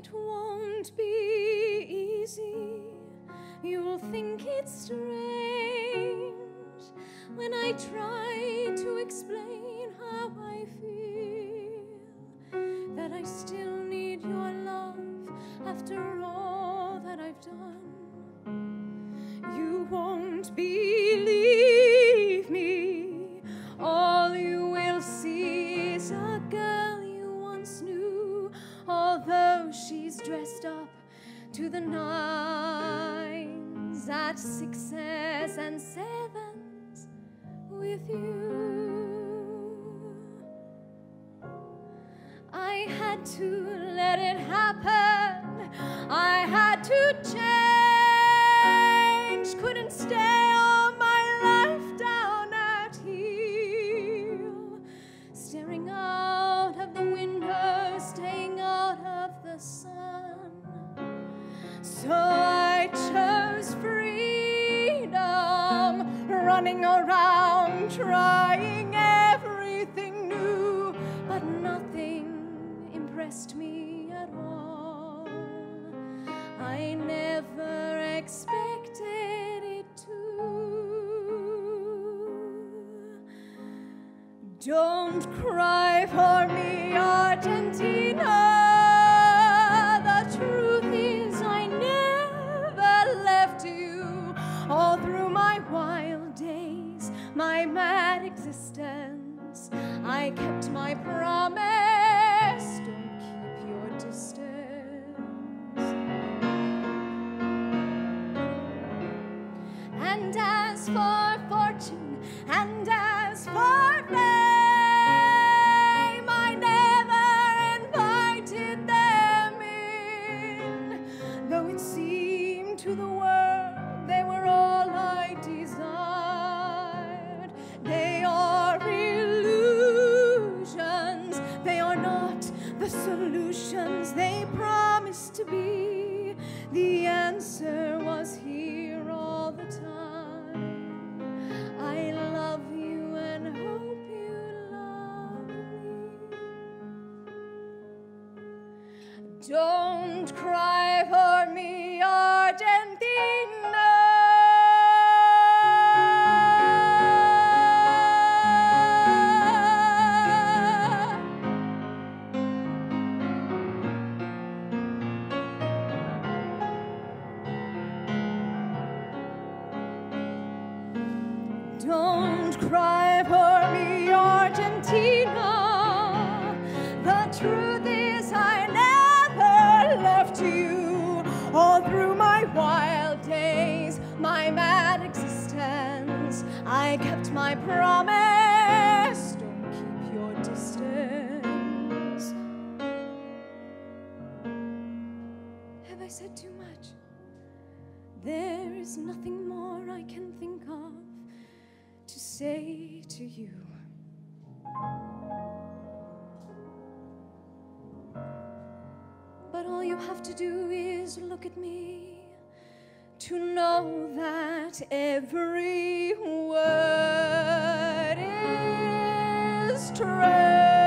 It won't be easy. You'll think it's strange when I try to explain how I feel, that I still need your love after all that I've done. You won't believe me. All you will see is a girl you once knew, although she's dressed up to the nines at 6s and 7s with you. I had to let it happen. I had to change. Couldn't stay all my life down at heel, staring out of the window, staying out of the sun. So I chose freedom, running around, trying everything new, but nothing impressed me at all. I never expected it to. Don't cry for me, Argentina. The truth is I never left you. All through my wild days, my mad existence, I kept my promise. Don't keep your distance. And as for fortune, and as for fame, I never invited them in, though it seemed to the world they were all I desired. They are illusions, they are not the solutions they promised to be. The answer was here all the time. I love you and hope you love me. Don't cry for me, Argentina. Don't cry for me, Argentina. The truth is I never left you. All through my wild days, my mad existence, I kept my promise. Don't keep your distance. Have I said too much? There is nothing more I can think of to say to you. But all you have to do is look at me to know that every word is true.